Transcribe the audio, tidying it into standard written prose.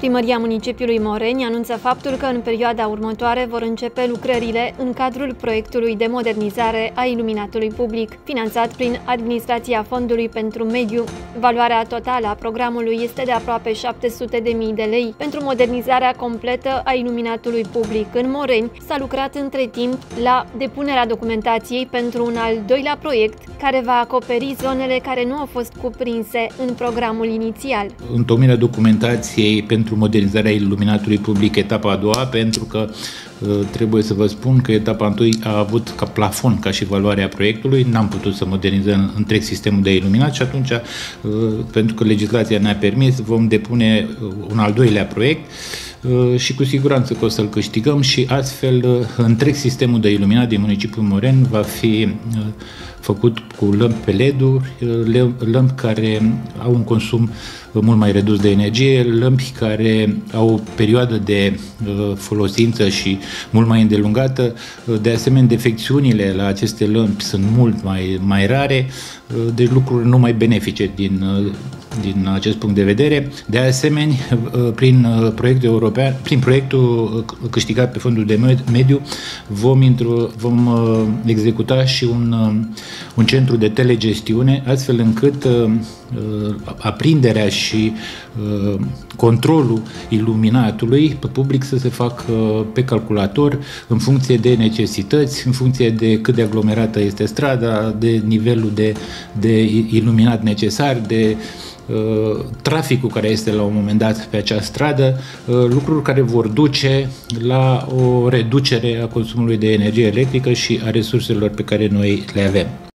Primăria Municipiului Moreni anunță faptul că în perioada următoare vor începe lucrările în cadrul proiectului de modernizare a iluminatului public, finanțat prin Administrația Fondului pentru Mediu. Valoarea totală a programului este de aproape 700.000 de lei. Pentru modernizarea completă a iluminatului public în Moreni s-a lucrat între timp la depunerea documentației pentru un al doilea proiect, care va acoperi zonele care nu au fost cuprinse în programul inițial. Întocmirea documentației pentru modernizarea iluminatului public, etapa a doua, pentru că trebuie să vă spun că etapa întâi a avut ca plafon, ca și valoarea proiectului, n-am putut să modernizăm întreg sistemul de iluminat și atunci, pentru că legislația ne-a permis, vom depune un al doilea proiect și cu siguranță că o să-l câștigăm și astfel întreg sistemul de iluminat din municipiul Moreni va fi făcut cu lămpi pe LED-uri, lămpi care au un consum mult mai redus de energie, lămpi care au o perioadă de folosință și mult mai îndelungată. De asemenea, defecțiunile la aceste lămpi sunt mult mai rare, deci lucruri numai benefice din acest punct de vedere. De asemenea, prin proiectul european, prin proiectul câștigat pe fondul de mediu, vom executa și un centru de telegestiune, astfel încât aprinderea și controlul iluminatului pe public să se facă pe calculator, în funcție de necesități, în funcție de cât de aglomerată este strada, de nivelul de iluminat necesar, de traficul care este la un moment dat pe acea stradă, lucruri care vor duce la o reducere a consumului de energie electrică și a resurselor pe care noi le avem.